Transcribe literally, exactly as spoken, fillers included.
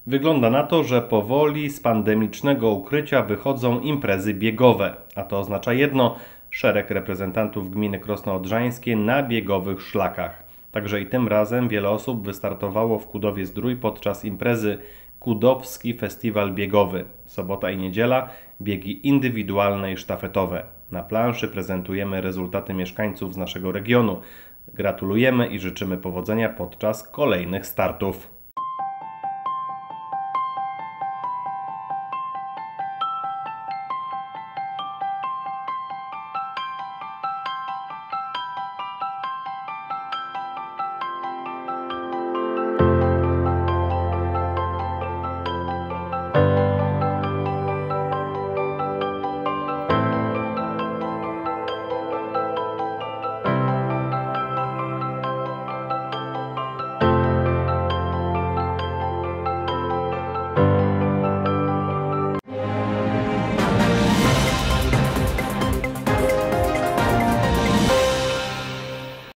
Wygląda na to, że powoli z pandemicznego ukrycia wychodzą imprezy biegowe, a to oznacza jedno: szereg reprezentantów gminy Krosno Odrzańskie na biegowych szlakach. Także i tym razem wiele osób wystartowało w Kudowie-Zdrój podczas imprezy Kudowski Festiwal Biegowy. Sobota i niedziela biegi indywidualne i sztafetowe. Na planszy prezentujemy rezultaty mieszkańców z naszego regionu. Gratulujemy i życzymy powodzenia podczas kolejnych startów.